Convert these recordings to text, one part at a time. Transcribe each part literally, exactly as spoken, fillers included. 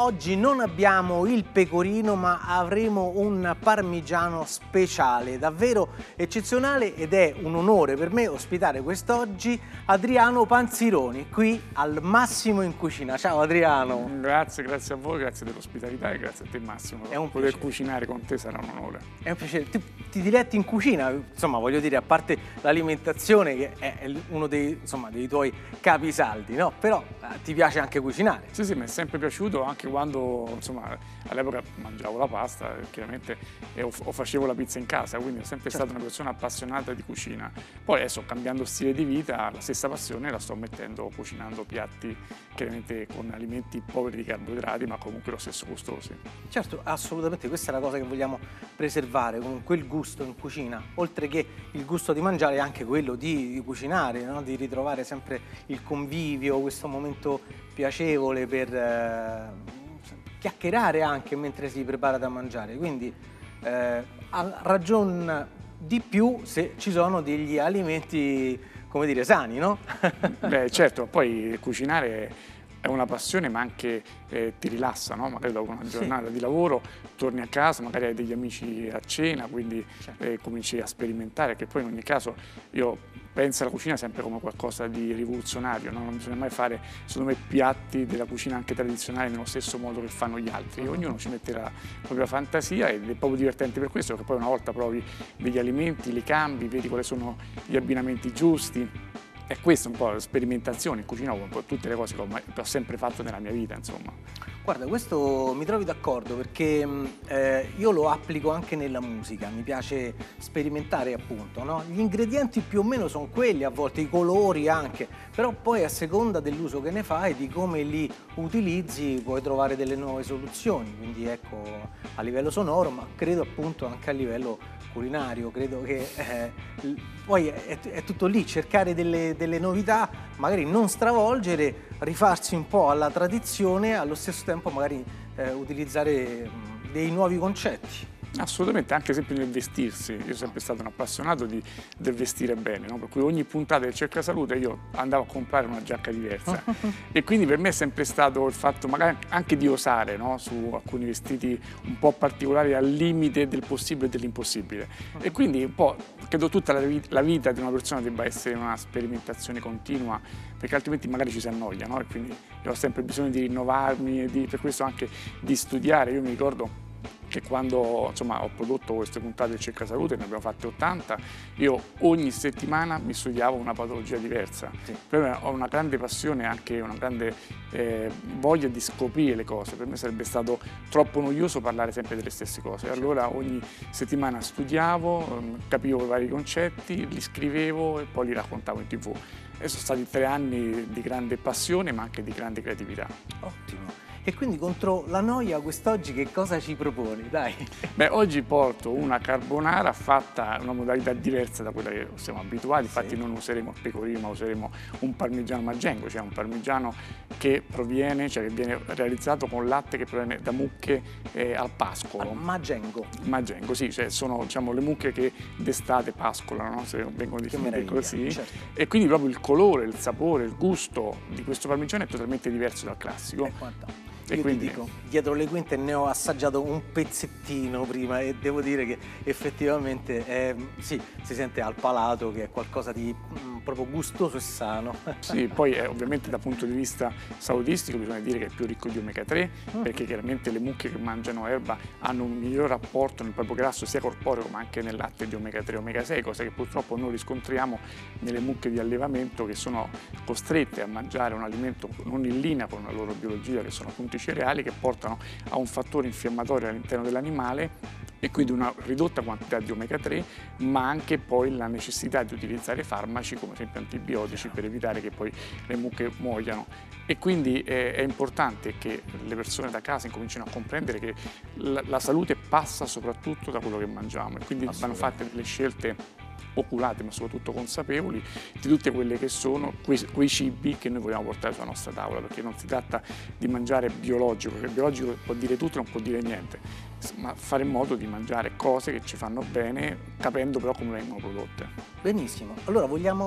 oggi non abbiamo il pecorino, ma avremo un parmigiano speciale, davvero eccezionale, ed è un onore per me ospitare quest'oggi Adriano Panzironi, qui al Massimo in Cucina. Ciao Adriano. Grazie, grazie a voi, grazie dell'ospitalità e grazie a te Massimo. È un Poter piacere. cucinare con te sarà un onore. È un piacere. Ti, ti diletti in cucina, insomma, voglio dire, a parte l'alimentazione che è uno dei, insomma, dei tuoi capisaldi, no? Però eh, ti piace anche cucinare. Sì, sì, mi è sempre piaciuto anche quando, insomma, all'epoca mangiavo la pasta, chiaramente, e o, o facevo la pizza in casa, quindi sono sempre Certo. stata una persona appassionata di cucina. Poi adesso, cambiando stile di vita, la stessa passione la sto mettendo cucinando piatti, chiaramente con alimenti poveri di carboidrati, ma comunque lo stesso gustosi. Certo, assolutamente, questa è la cosa che vogliamo preservare, con quel gusto in cucina, oltre che il gusto di mangiare, anche quello di, di cucinare, no? Di ritrovare sempre il convivio, questo momento piacevole per eh, chiacchierare anche mentre si prepara da mangiare, quindi eh, ha ragion di più se ci sono degli alimenti, come dire, sani, no? Beh, certo, poi cucinare è una passione, ma anche eh, ti rilassa, no? Magari dopo una giornata Sì. di lavoro torni a casa, magari hai degli amici a cena, quindi Certo. eh, cominci a sperimentare, che poi in ogni caso io penso alla cucina sempre come qualcosa di rivoluzionario, no? Non bisogna mai fare, secondo me, piatti della cucina anche tradizionale nello stesso modo che fanno gli altri. Ognuno ci mette la propria fantasia ed è proprio divertente per questo, perché poi una volta provi degli alimenti, li cambi, vedi quali sono gli abbinamenti giusti. E questo è un po' la sperimentazione in cucina, un po' tutte le cose che ho, che ho sempre fatto nella mia vita, insomma. Guarda, questo mi trovi d'accordo perché eh, io lo applico anche nella musica, mi piace sperimentare appunto, no? Gli ingredienti più o meno sono quelli, a volte i colori anche, però poi a seconda dell'uso che ne fai, di come li utilizzi, puoi trovare delle nuove soluzioni, quindi ecco, a livello sonoro, ma credo appunto anche a livello culinario, credo che eh, poi è, è tutto lì, cercare delle, delle novità, magari non stravolgere, rifarsi un po' alla tradizione, allo stesso tempo magari eh, utilizzare mh, dei nuovi concetti. Assolutamente, anche sempre nel vestirsi. Io sono sempre stato un appassionato di, del vestire bene, no? Per cui ogni puntata del Cerca Salute io andavo a comprare una giacca diversa e quindi per me è sempre stato il fatto magari anche di osare, no? Su alcuni vestiti un po' particolari, al limite del possibile e dell'impossibile. E quindi un po' credo tutta la, la vita di una persona debba essere una sperimentazione continua, perché altrimenti magari ci si annoia, no? E quindi io ho sempre bisogno di rinnovarmi e di, per questo anche di studiare. Io mi ricordo che quando, insomma, ho prodotto queste puntate del Cerca Salute, ne abbiamo fatte ottanta, io ogni settimana mi studiavo una patologia diversa. Sì. Per me ho una grande passione, anche una grande eh, voglia di scoprire le cose. Per me sarebbe stato troppo noioso parlare sempre delle stesse cose. Allora ogni settimana studiavo, capivo i vari concetti, li scrivevo e poi li raccontavo in tv. E sono stati tre anni di grande passione, ma anche di grande creatività. Ottimo. E quindi contro la noia quest'oggi che cosa ci proponi? Dai. Beh, oggi porto una carbonara fatta in una modalità diversa da quella che siamo abituati, infatti Sì. non useremo il pecorino, ma useremo un parmigiano maggengo, cioè un parmigiano che proviene, cioè che viene realizzato con latte che proviene da mucche eh, al pascolo. Al maggengo. Maggengo, sì, cioè sono, diciamo, le mucche che d'estate pascolano, no? Se vengono definite così. Certo. E quindi proprio il colore, il sapore, il gusto di questo parmigiano è totalmente diverso dal classico. E quanta. E Io quindi... ti dico, dietro le quinte ne ho assaggiato un pezzettino prima e devo dire che effettivamente è, sì, si sente al palato che è qualcosa di mh, proprio gustoso e sano. Sì, poi eh, ovviamente dal punto di vista salutistico bisogna dire che è più ricco di omega tre, perché chiaramente le mucche che mangiano erba hanno un miglior rapporto nel proprio grasso sia corporeo ma anche nel latte di omega tre e omega sei, cosa che purtroppo noi riscontriamo nelle mucche di allevamento che sono costrette a mangiare un alimento non in linea con la loro biologia, che sono appunto i cereali, che portano a un fattore infiammatorio all'interno dell'animale e quindi una ridotta quantità di omega tre, ma anche poi la necessità di utilizzare farmaci come ad esempio antibiotici per evitare che poi le mucche muoiano. E quindi eh, è importante che le persone da casa incomincino a comprendere che la, la salute passa soprattutto da quello che mangiamo e quindi vanno fatte delle scelte oculate ma soprattutto consapevoli di tutte quelle che sono quei, quei cibi che noi vogliamo portare sulla nostra tavola, perché non si tratta di mangiare biologico, perché biologico può dire tutto e non può dire niente, ma fare in modo di mangiare cose che ci fanno bene, capendo però come vengono prodotte. Benissimo, allora vogliamo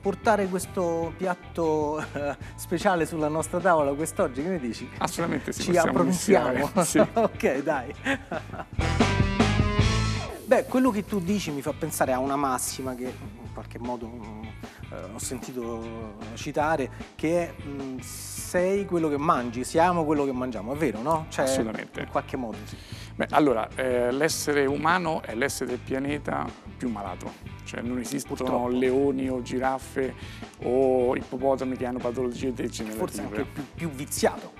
portare questo piatto eh, speciale sulla nostra tavola quest'oggi, che ne dici? Assolutamente sì, ci approntiamo. Sì. Ok, dai. Beh, quello che tu dici mi fa pensare a una massima che in qualche modo mh, eh, ho sentito citare, che è mh, sei quello che mangi, siamo quello che mangiamo, è vero, no? Cioè, assolutamente. In qualche modo sì. Beh, allora, eh, l'essere umano è l'essere del pianeta più malato, cioè non esistono Purtroppo. leoni o giraffe o ippopotami che hanno patologie degenerative. Forse anche più, più viziato.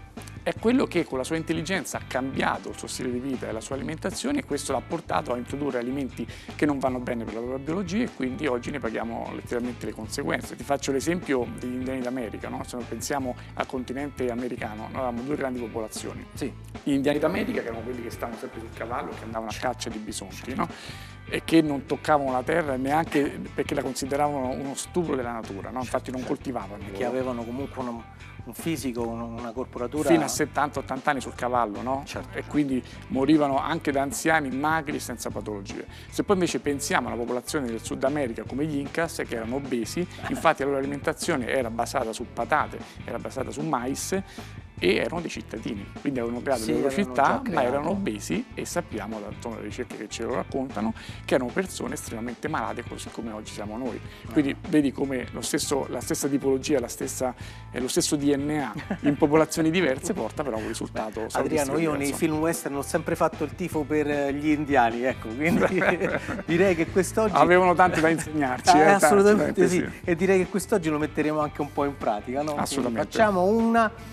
È quello che con la sua intelligenza ha cambiato il suo stile di vita e la sua alimentazione, e questo l'ha portato a introdurre alimenti che non vanno bene per la propria biologia, e quindi oggi ne paghiamo letteralmente le conseguenze. Ti faccio l'esempio degli indiani d'America, no? Se noi pensiamo al continente americano, noi avevamo due grandi popolazioni. Sì. Gli indiani d'America, che erano quelli che stavano sempre sul cavallo, che andavano a caccia di bisonti, no? E che non toccavano la terra neanche perché la consideravano uno stupro della natura, no? Infatti non coltivavano. Che avevano comunque uno, un fisico, una corporatura... Fino a settanta ottanta anni sul cavallo, no? Certo. E quindi morivano anche da anziani, magri, senza patologie. Se poi invece pensiamo alla popolazione del Sud America come gli Incas, che erano obesi, infatti la loro alimentazione era basata su patate, era basata su mais, e erano dei cittadini, quindi avevano creato sì, le loro città, ma erano creato. obesi, e sappiamo dalle ricerche che ce lo raccontano che erano persone estremamente malate, così come oggi siamo noi. Quindi vedi come lo stesso, la stessa tipologia, la stessa, eh, lo stesso D N A in popolazioni diverse porta però a un risultato. Adriano, io nei film western ho sempre fatto il tifo per gli indiani, ecco, quindi direi che quest'oggi... Avevano tanto da insegnarci. eh, eh, assolutamente sì. sì, e direi che quest'oggi lo metteremo anche un po' in pratica, no? Assolutamente. Quindi facciamo una...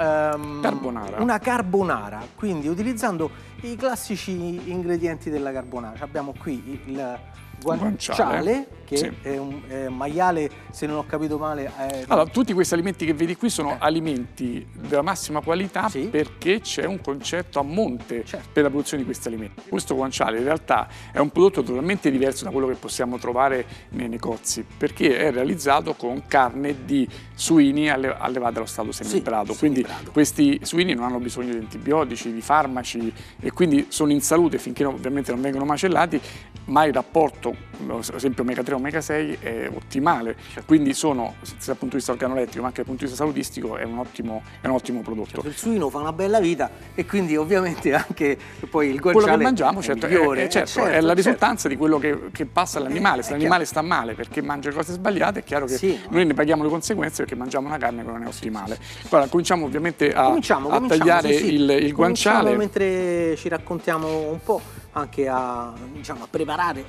Um, Carbonara. Una carbonara, quindi utilizzando i classici ingredienti della carbonara. Abbiamo qui il guanciale, guanciale, che sì. è un è maiale, se non ho capito male. È... Allora, tutti questi alimenti che vedi qui sono eh. alimenti della massima qualità, sì. perché c'è un concetto a monte certo. per la produzione di questi alimenti. Questo guanciale in realtà è un prodotto totalmente diverso da quello che possiamo trovare nei negozi, perché è realizzato con carne di suini alle, allevata allo stato semibrato. Sì, quindi semibrato. Questi suini non hanno bisogno di antibiotici, di farmaci, e quindi sono in salute finché ovviamente non vengono macellati, ma il rapporto, ad esempio omega tre e omega sei, è ottimale, certo. quindi sono, sia dal punto di vista organolettico ma anche dal punto di vista salutistico, è un ottimo, è un ottimo prodotto. Certo, il suino fa una bella vita, e quindi ovviamente anche poi il guanciale quello che mangiamo certo, è, migliore, è, certo, certo, è la risultanza certo. di quello che, che passa all'animale. Se l'animale sta male perché mangia cose sbagliate, è chiaro che sì, noi ne paghiamo le conseguenze perché mangiamo una carne che non è ottimale. Allora, cominciamo ovviamente a, cominciamo, a cominciamo, tagliare sì, sì. il, il guanciale. Mentre ci raccontiamo un po' anche a, diciamo, a preparare.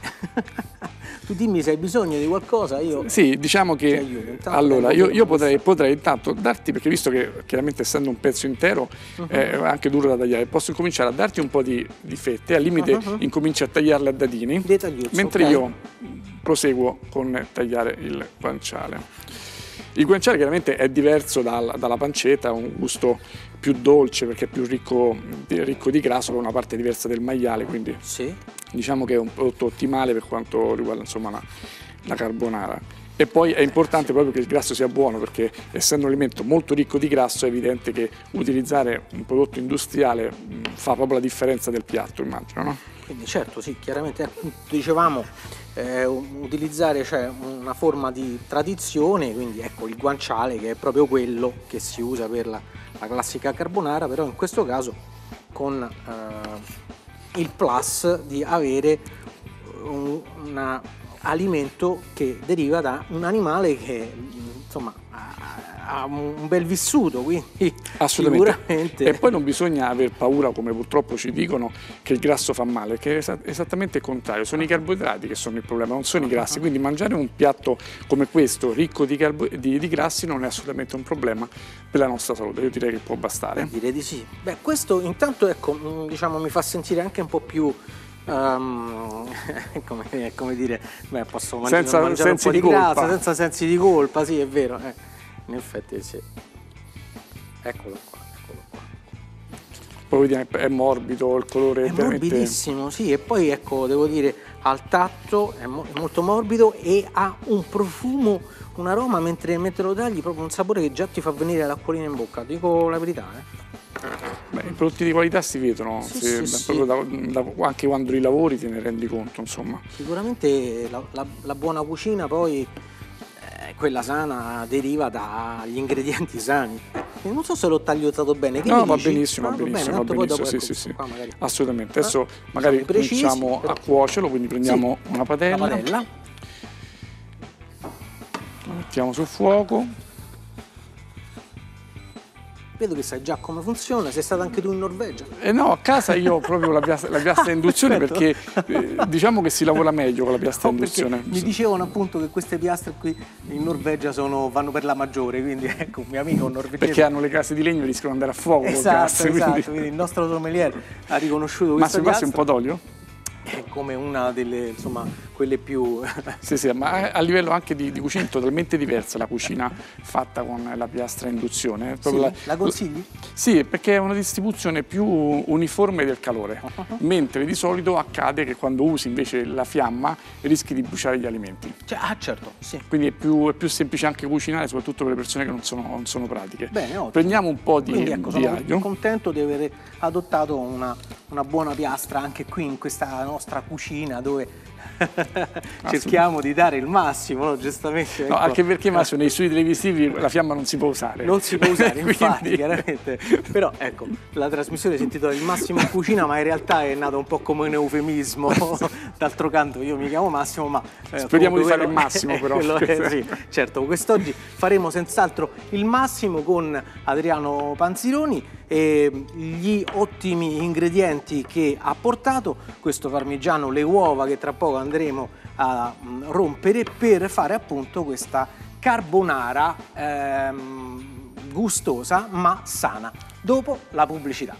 Tu dimmi se hai bisogno di qualcosa, io sì, diciamo che allora io, io potrei, potrei intanto darti, perché visto che chiaramente essendo un pezzo intero uh-huh. è anche duro da tagliare, posso cominciare a darti un po' di, di fette, al limite uh-huh. incominci a tagliarle a dadini, mentre okay. io proseguo con tagliare il guanciale. Il guanciale chiaramente è diverso dal, dalla pancetta, ha un gusto più dolce perché è più ricco, ricco di grasso, per una parte diversa del maiale, quindi sì. diciamo che è un prodotto ottimale per quanto riguarda insomma, la, la carbonara. E poi è importante proprio che il grasso sia buono, perché essendo un alimento molto ricco di grasso è evidente che utilizzare un prodotto industriale fa proprio la differenza del piatto, immagino, no? Quindi certo, sì, chiaramente dicevamo eh, utilizzare cioè, una forma di tradizione, quindi ecco il guanciale, che è proprio quello che si usa per la, la classica carbonara, però in questo caso con eh, il plus di avere un un alimento che deriva da un animale che insomma ha un bel vissuto, quindi assolutamente. Sicuramente. E poi non bisogna aver paura, come purtroppo ci dicono, che il grasso fa male, che è esattamente il contrario, sono i carboidrati che sono il problema, non sono i grassi, quindi mangiare un piatto come questo ricco di, di, di grassi non è assolutamente un problema per la nostra salute, io direi che può bastare. Direi di sì. Beh, questo intanto ecco, diciamo, mi fa sentire anche un po' più Um, come, come dire, beh, posso mangiare, senza mangiare un po' di, di grassa, senza sensi di colpa, sì, è vero, eh. In effetti sì. Eccolo qua, eccolo qua. Poi vediamo, è morbido, il colore è veramente... morbidissimo, sì, e poi ecco, devo dire, al tatto è, mo è molto morbido e ha un profumo, un aroma, mentre, mentre lo tagli, proprio un sapore che già ti fa venire l'acquolina in bocca, dico la verità, eh. Beh, i prodotti di qualità si vedono, sì, si, sì, proprio sì. Da, da, anche quando li lavori te ne rendi conto, insomma. Sicuramente la, la, la buona cucina poi quella sana deriva dagli ingredienti sani. Eh, non so se l'ho tagliato bene. Che no, mi va dici? benissimo, va Ah, benissimo, bene, va poi benissimo, dopo, sì, ecco, sì, sì. qua magari. Assolutamente. Eh, Adesso magari precisi, cominciamo però. a cuocerlo, quindi prendiamo Sì, una padella, una padella, la mettiamo sul fuoco. vedo che sai già come funziona, sei stato anche tu in Norvegia. Eh no, a casa io ho proprio la piastra, la piastra a induzione perché eh, diciamo che si lavora meglio con la piastra a No, perché induzione. mi dicevano appunto che queste piastre qui in Norvegia sono, vanno per la maggiore, quindi ecco, un mio amico norvegese. Perché hanno le case di legno e rischiano di andare a fuoco col Esatto, gas. esatto, Quindi, quindi il nostro sommelier ha riconosciuto ma questa se passi piastra un po' d'olio? è come una delle, insomma, quelle più... Sì, sì, ma a livello anche di, di cucina è totalmente diversa la cucina fatta con la piastra a induzione. Sì, la, la consigli? Sì, perché è una distribuzione più uniforme del calore, Uh-huh. mentre di solito accade che quando usi invece la fiamma rischi di bruciare gli alimenti. Cioè, ah certo, sì. Quindi è più, è più semplice anche cucinare, soprattutto per le persone che non sono, non sono pratiche. Bene, ottimo. Prendiamo un po' di, Quindi ecco, di sono aglio. contento di aver adottato una, una buona piastra anche qui in questa nostra cucina dove cerchiamo di dare il massimo, no? Giustamente. No, ecco. anche perché Massimo nei studi televisivi la fiamma non si può usare. Non si può usare, infatti, Quindi... chiaramente. Però ecco, la trasmissione si intitola Il Massimo in cucina, ma in realtà è nato un po' come un eufemismo. D'altro canto io mi chiamo Massimo, ma... Eh, speriamo di fare il quello, massimo, però. Quello è, sì, certo, quest'oggi faremo senz'altro il massimo con Adriano Panzironi e gli ottimi ingredienti che ha portato, questo parmigiano, le uova che tra poco andremo a mm, rompere per fare appunto questa carbonara ehm, gustosa ma sana. Dopo la pubblicità.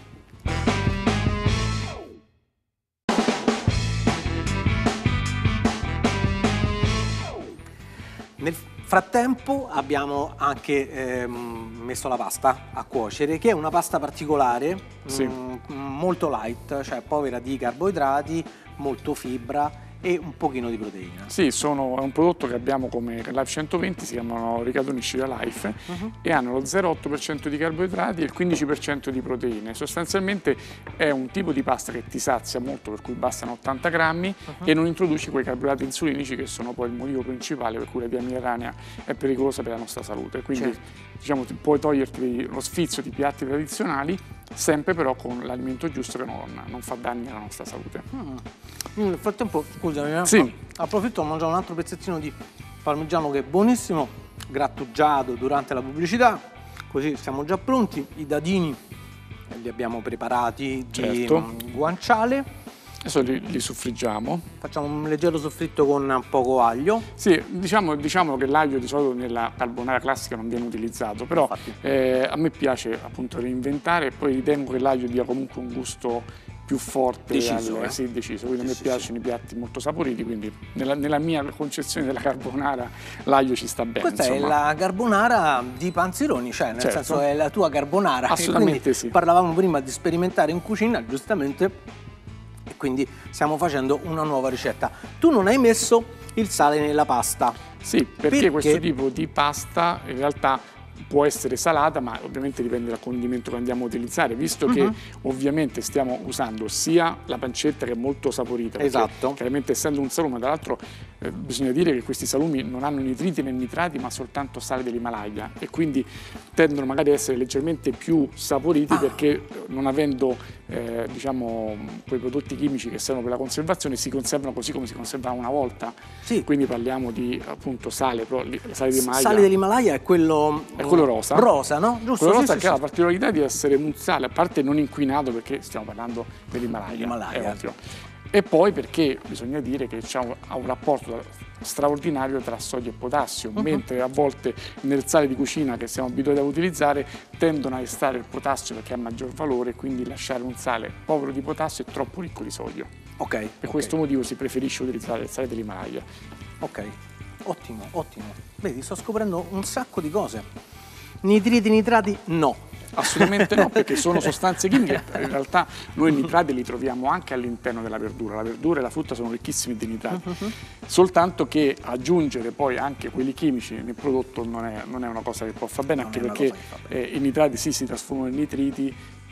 Nel frattempo abbiamo anche ehm, messo la pasta a cuocere, che è una pasta particolare, Sì. mh, molto light, cioè povera di carboidrati, molto fibra e un pochino di proteina. Sì, sono, è un prodotto che abbiamo come Life centoventi, si chiamano Riccadoni Sciria Life Uh-huh. e hanno lo zero virgola otto per cento di carboidrati e il quindici per cento di proteine. Sostanzialmente è un tipo di pasta che ti sazia molto, per cui bastano ottanta grammi Uh-huh. e non introduci quei carboidrati insulinici che sono poi il motivo principale per cui la diamine ranea è pericolosa per la nostra salute. Quindi Certo. diciamo, ti puoi toglierti lo sfizio di piatti tradizionali, sempre però con l'alimento giusto che non, non fa danni alla nostra salute. Mm. Nel frattempo, scusami, eh, Sì. approfitto a mangiare un altro pezzettino di parmigiano che è buonissimo, grattugiato durante la pubblicità, così siamo già pronti. I dadini li abbiamo preparati di Certo. mm, guanciale. Adesso li, li soffriggiamo. Facciamo un leggero soffritto con poco aglio. Sì, diciamo, diciamo che l'aglio di solito nella carbonara classica non viene utilizzato, però Infatti. eh, a me piace appunto reinventare e poi ritengo che l'aglio dia comunque un gusto più forte, Deciso, al, eh? sì, deciso. Quindi Sì, a me sì, piacciono i piatti molto saporiti, quindi nella, nella mia concezione della carbonara l'aglio ci sta bene. Questa insomma. è la carbonara di Panzironi, cioè nel Certo. senso è la tua carbonara. Assolutamente E quindi sì. parlavamo prima di sperimentare in cucina, giustamente, e quindi stiamo facendo una nuova ricetta. Tu non hai messo il sale nella pasta. Sì, perché, Perché? questo tipo di pasta in realtà può essere salata, ma ovviamente dipende dal condimento che andiamo a utilizzare, visto Uh-huh. che ovviamente stiamo usando sia la pancetta che è molto saporita, perché Esatto. chiaramente essendo un salume, tra l'altro eh, bisogna dire che questi salumi non hanno nitriti né nitrati, ma soltanto sale dell'Himalaya e quindi tendono magari a essere leggermente più saporiti Ah. perché non avendo eh, diciamo quei prodotti chimici che servono per la conservazione si conservano così come si conservavano una volta. Sì. Quindi parliamo di appunto sale, però il sale di Il Himalaya. sale dell'Himalaya è quello, È quello rosa. Rosa, no? Giusto? Quello Sì, rosa sì, che ha sì. la particolarità di essere un sale, a parte non inquinato perché stiamo parlando dell'Himalaya, L'Himalaya. è ovvio. E poi perché bisogna dire che c'ha un, ha un rapporto straordinario tra sodio e potassio, Uh-huh. mentre a volte nel sale di cucina che siamo abituati a utilizzare tendono a estrarre il potassio perché ha maggior valore, quindi lasciare un sale povero di potassio e troppo ricco di sodio. Ok. Per ok, questo motivo si preferisce utilizzare il sale dell'Himalaya. Ok. Ottimo, ottimo. Vedi, sto scoprendo un sacco di cose. Nitriti, nitrati, no. Assolutamente no, perché sono sostanze chimiche. In realtà noi i nitrati li troviamo anche all'interno della verdura. La verdura e la frutta sono ricchissimi di nitrati. Uh-huh. Soltanto che aggiungere poi anche quelli chimici nel prodotto non è, non è una cosa che può far bene, Non anche è una perché cosa che fa bene. eh, i nitrati sì si trasformano in nitriti,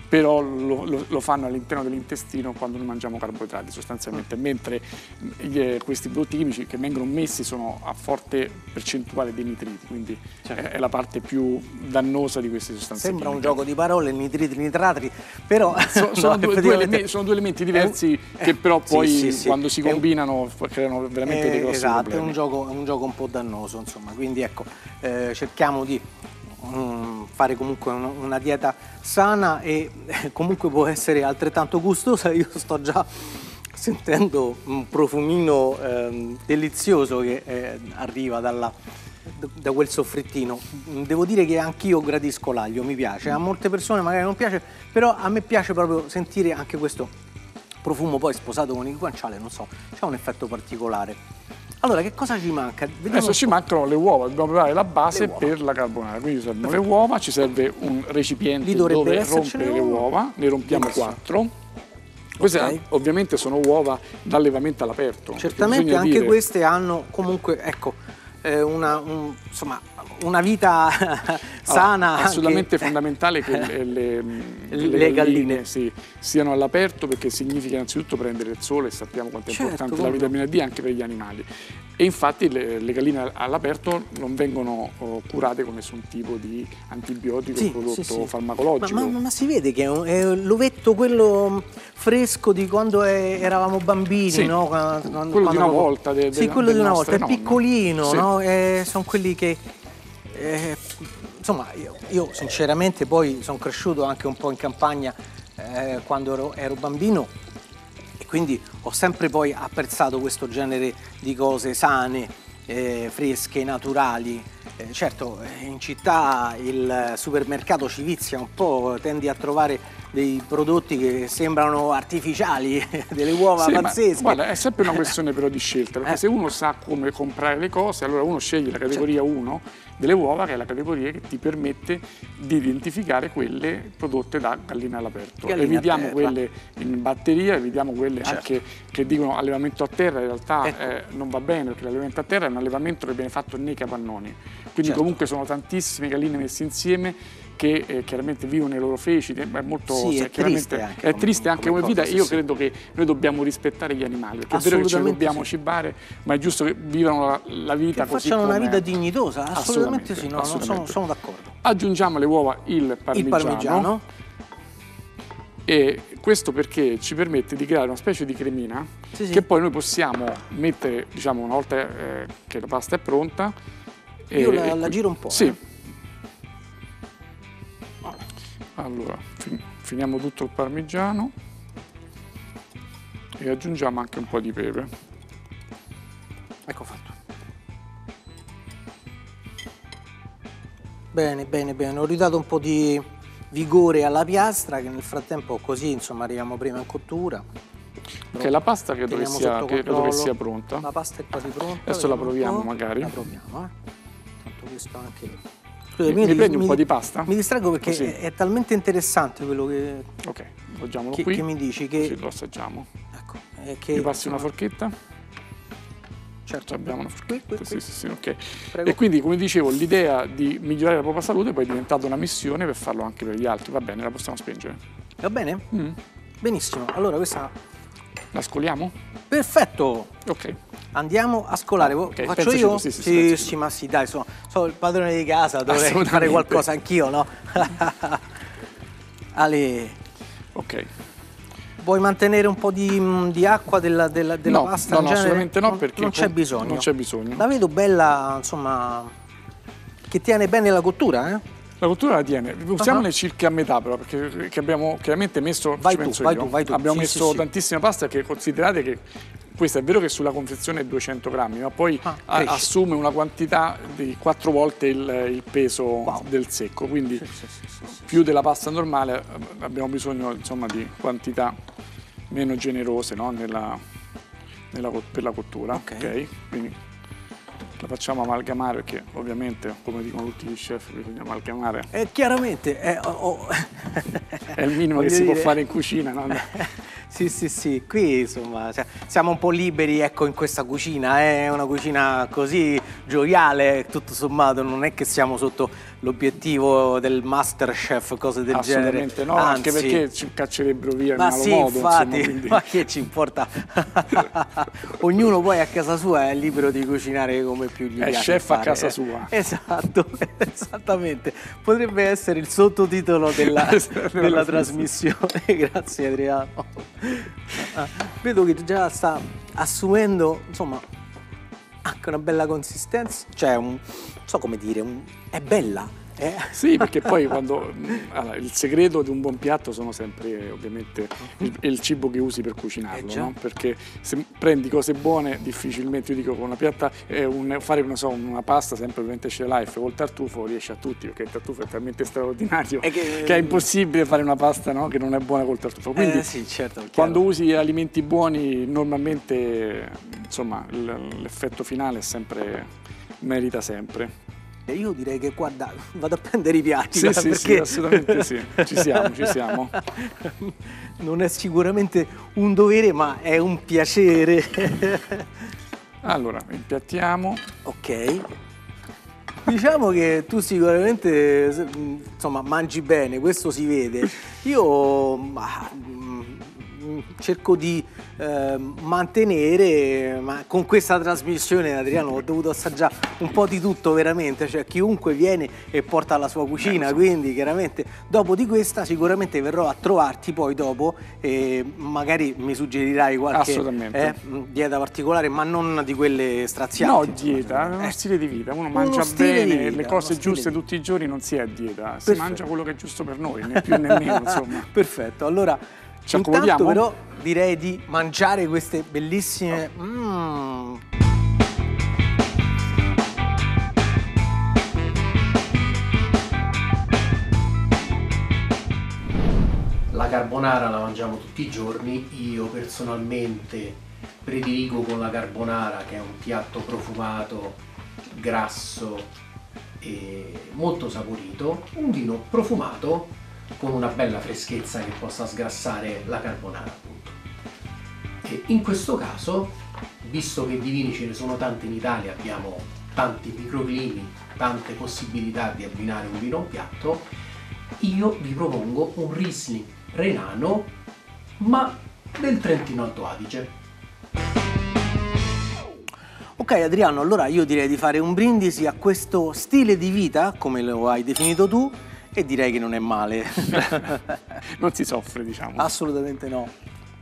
però lo, lo, lo fanno all'interno dell'intestino quando noi mangiamo carboidrati sostanzialmente, mm. mentre gli, questi prodotti chimici che vengono messi sono a forte percentuale di nitriti, quindi certo. è, è la parte più dannosa di queste sostanze Sembra chimiche. un gioco di parole, nitriti, nitrati, però so, sono, no, due, effettivamente... due elementi, sono due elementi diversi eh, che però poi sì, sì, quando sì. si combinano un... creano veramente eh, dei grossi esatto, problemi. È un gioco, è un gioco un po' dannoso, insomma, quindi ecco, eh, cerchiamo di um, fare comunque una, una dieta sana e eh, comunque può essere altrettanto gustosa. Io sto già sentendo un profumino eh, delizioso che eh, arriva dalla, da quel soffrittino. Devo dire che anch'io gradisco l'aglio, mi piace, a molte persone magari non piace, però a me piace proprio sentire anche questo profumo poi sposato con il guanciale, non so, c'è un effetto particolare. Allora, che cosa ci manca? Vediamo Adesso ci mancano le uova, dobbiamo preparare la base le per la carbonara, quindi ci servono le uova, ci serve un recipiente dove rompere le uova, ne rompiamo quattro. Queste okay. ovviamente sono uova d'allevamento all'aperto. Certamente anche dire... queste hanno comunque, ecco, eh, una, un, insomma, una vita sana. Allora, assolutamente anche... fondamentale che le, le, le, le galline sì, siano all'aperto, perché significa innanzitutto prendere il sole, sappiamo quanto è certo, importante la vitamina D anche per gli animali. E infatti le, le galline all'aperto non vengono oh, curate con nessun tipo di antibiotico, sì, prodotto sì, sì. farmacologico. Ma, ma, ma si vede che è, un, è l'ovetto quello fresco di quando è, eravamo bambini, sì, no? Quando, quello quando di una proprio... volta. De, de, sì, quello di una volta, è piccolino, sì. no? E sono quelli che... Eh, insomma, io, io sinceramente poi sono cresciuto anche un po' in campagna eh, quando ero, ero bambino, e quindi ho sempre poi apprezzato questo genere di cose sane, eh, fresche, naturali. Eh, certo, in città il supermercato ci vizia un po', tendi a trovare dei prodotti che sembrano artificiali, delle uova sì, pazzesche. Guarda, è sempre una questione però di scelta, perché eh. se uno sa come comprare le cose, allora uno sceglie la categoria certo. uno delle uova, che è la categoria che ti permette di identificare quelle prodotte da gallina all'aperto. Evitiamo quelle in batteria, evitiamo quelle certo. anche che dicono allevamento a terra, in realtà ecco. eh, non va bene, perché l'allevamento a terra è un allevamento che viene fatto nei capannoni, quindi certo. comunque sono tantissime galline messe insieme che eh, chiaramente vivono nei loro feci, è molto sì, cioè, è triste anche, è triste anche come, come vita. Cosa, Io sì, credo sì. che noi dobbiamo rispettare gli animali, perché è vero che ce li dobbiamo sì. cibare, ma è giusto che vivano la, la vita che così facciano come una vita dignitosa, assolutamente, assolutamente sì, no, assolutamente. No, sono, sono d'accordo. Aggiungiamo alle uova il parmigiano, il parmigiano e questo perché ci permette di creare una specie di cremina sì, sì. che poi noi possiamo mettere, diciamo, una volta eh, che la pasta è pronta. Io e, la, e la giro un po'. Sì. Eh. Allora, fin finiamo tutto il parmigiano e aggiungiamo anche un po' di pepe. Ecco fatto. Bene, bene, bene. Ho ridato un po' di vigore alla piastra, che nel frattempo così, insomma, arriviamo prima in cottura. Ok, la pasta credo che sia, credo che sia pronta. La pasta è quasi pronta. Adesso la proviamo magari. La proviamo, eh. Tanto questo anche... Mi, mi prendi un mi, po' di pasta? Mi distraggo perché è, è talmente interessante quello che, ok, appoggiamolo che, qui, che mi dici. Che, così lo assaggiamo. Ecco, è che, mi passi insomma, una forchetta? Certo. Abbiamo una forchetta, qui, qui, sì, qui. sì, sì, ok. Prego. E quindi, come dicevo, l'idea di migliorare la propria salute poi è diventata una missione per farlo anche per gli altri. Va bene, la possiamo spengere. Va bene? Mm. Benissimo, allora questa... La scoliamo? Perfetto! Ok. Andiamo a scolare. Okay, faccio io? Così, sì, sì, sì, sì, ma sì, dai, sono, sono il padrone di casa, dovrei fare qualcosa anch'io, no? Ale. Ok. Vuoi mantenere un po' di, di acqua della, della, della no, pasta? No, in no, genere? assolutamente no, perché non c'è bisogno. Non c'è bisogno. La vedo bella, insomma, che tiene bene la cottura, eh? La cottura la tiene, usiamole uh-huh. circa a metà però, perché che abbiamo chiaramente messo, vai ci tu, penso vai io, tu, vai tu. abbiamo sì, messo sì, tantissima pasta, che considerate che questa è vero che sulla confezione è duecento grammi, ma poi ah, assume una quantità di quattro volte il, il peso wow. del secco, quindi sì, sì, sì, sì, sì, più sì. della pasta normale abbiamo bisogno, insomma, di quantità meno generose, no? Nella, nella, per la cottura. Ok. Okay? Quindi la facciamo amalgamare, perché ovviamente, come dicono tutti gli chef, bisogna amalgamare. Eh, chiaramente. Eh, oh, oh. È il minimo che si dire... può fare in cucina, no? Sì, Sì, sì, sì, qui insomma siamo un po' liberi, ecco, in questa cucina, è una cucina così gioviale, tutto sommato, non è che siamo sotto l'obiettivo del Masterchef, cose del genere. Assolutamente no, anzi, anche perché ci caccerebbero via in ma malo sì, modo. infatti, Insomma, quindi... ma che ci importa? Ognuno poi a casa sua è libero di cucinare come più gli è piace chef fare. a casa sua. Esatto, esattamente. Potrebbe essere il sottotitolo della, della trasmissione. Grazie Adriano. Ah, vedo che già sta assumendo, insomma, anche una bella consistenza. Cioè, un, non so come dire, un, è bella. Eh? Sì, perché poi quando allora, il segreto di un buon piatto sono sempre ovviamente il, il cibo che usi per cucinarlo, eh no? Perché se prendi cose buone difficilmente, io dico con una piatta, eh, un, fare non so, una pasta sempre ovviamente c'è life col tartufo riesce a tutti, perché il tartufo è talmente straordinario che, che è impossibile fare una pasta, no? Che non è buona col tartufo. Quindi eh, sì, certo, quando usi alimenti buoni normalmente insomma l'effetto finale è sempre, merita sempre. Io direi che guarda, vado a prendere i piatti. Sì, sì, perché... sì, assolutamente sì, ci siamo, ci siamo. Non è sicuramente un dovere, ma è un piacere. Allora, impiattiamo. Ok. Diciamo che tu sicuramente, insomma, mangi bene, questo si vede. Io ma, cerco di eh, mantenere, ma con questa trasmissione, Adriano, ho dovuto assaggiare un po' di tutto veramente, cioè chiunque viene e porta la sua cucina, eh, so. Quindi chiaramente dopo di questa sicuramente verrò a trovarti poi dopo e magari mi suggerirai qualche eh, dieta particolare, ma non di quelle strazianti. No, dieta, è uno eh. stile di vita, uno, uno mangia bene, vita, le cose giuste tutti i giorni, non si è a dieta, Perfetto. Si mangia quello che è giusto per noi, né più né meno, insomma. Perfetto, allora ci intanto però direi di mangiare queste bellissime... Mm. La carbonara la mangiamo tutti i giorni, io personalmente prediligo con la carbonara, che è un piatto profumato, grasso e molto saporito, un vino profumato con una bella freschezza che possa sgrassare la carbonara, appunto. E in questo caso, visto che di vini ce ne sono tanti in Italia, abbiamo tanti microclimi, tante possibilità di abbinare un vino a un piatto, io vi propongo un Riesling renano, ma del Trentino Alto Adige. Ok Adriano, allora io direi di fare un brindisi a questo stile di vita, come lo hai definito tu, e direi che non è male. Non si soffre, diciamo. Assolutamente no.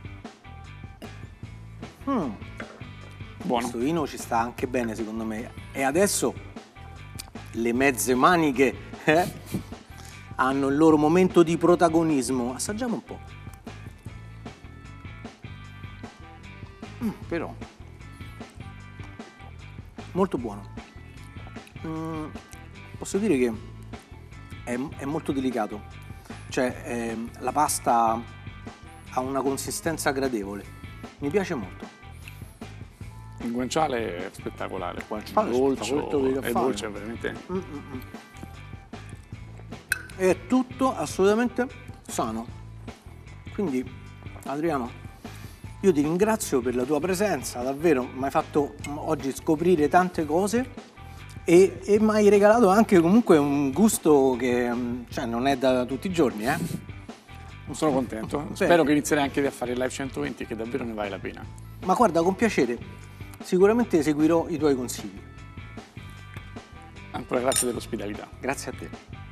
Mm. Buono. Questo vino ci sta anche bene secondo me. E adesso le mezze maniche eh, hanno il loro momento di protagonismo. Assaggiamo un po'. Mm, però molto buono. Mm, posso dire che è, è molto delicato, cioè eh, la pasta ha una consistenza gradevole, mi piace molto. Il guanciale è spettacolare, guanciale dolce, è dolce, è veramente. Mm, mm, mm. È tutto assolutamente sano. Quindi Adriano, io ti ringrazio per la tua presenza, davvero mi hai fatto oggi scoprire tante cose e, e mi hai regalato anche comunque un gusto che cioè, non è da tutti i giorni, eh? Sono contento, Bene. Spero che inizierai anche a fare il live centoventi, che davvero ne vale la pena. Ma guarda, con piacere, sicuramente seguirò i tuoi consigli. Ancora grazie dell'ospitalità. Grazie a te.